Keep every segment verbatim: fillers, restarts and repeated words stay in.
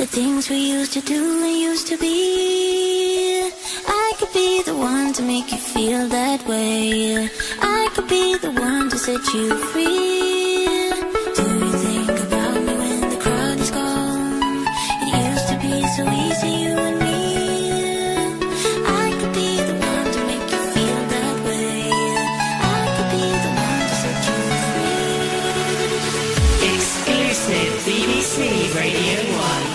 the things we used to do and used to be. I could be the one to make you feel that way. I could be the one to set you free. Do you think about me when the crowd is gone? It used to be so easy, you and me. I could be the one to make you feel that way. I could be the one to set you free. Exclusive B B C Radio one.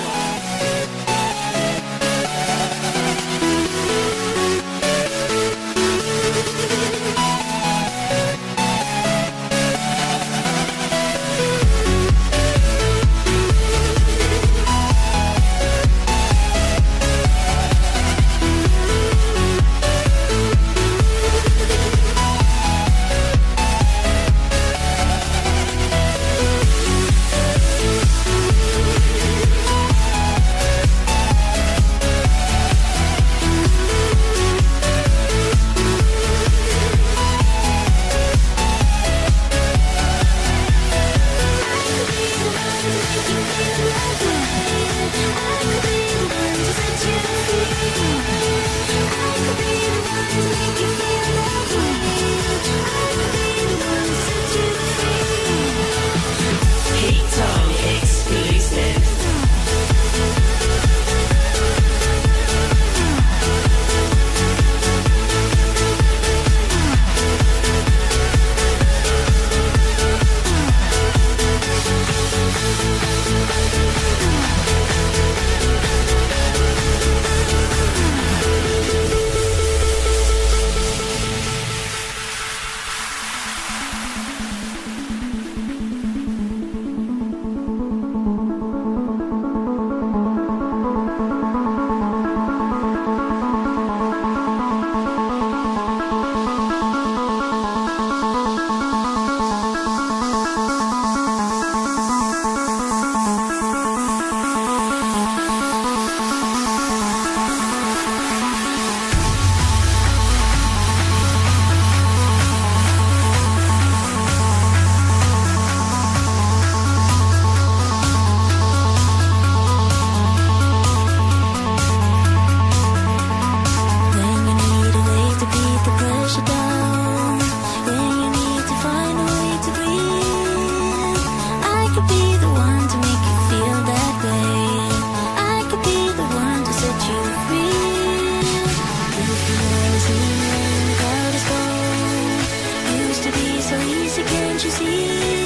So easy, can't you see?